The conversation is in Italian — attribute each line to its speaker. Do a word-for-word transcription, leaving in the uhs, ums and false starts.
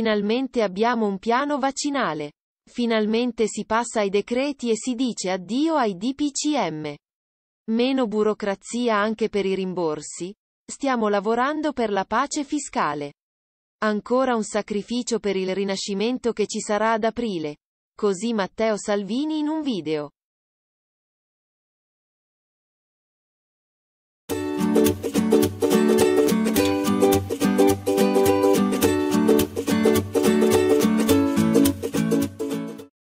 Speaker 1: Finalmente abbiamo un piano vaccinale. Finalmente si passa ai decreti e si dice addio ai D P C M. Meno burocrazia anche per i rimborsi. Stiamo lavorando per la pace fiscale. Ancora un sacrificio per il rinascimento che ci sarà ad aprile. Così Matteo Salvini in un video.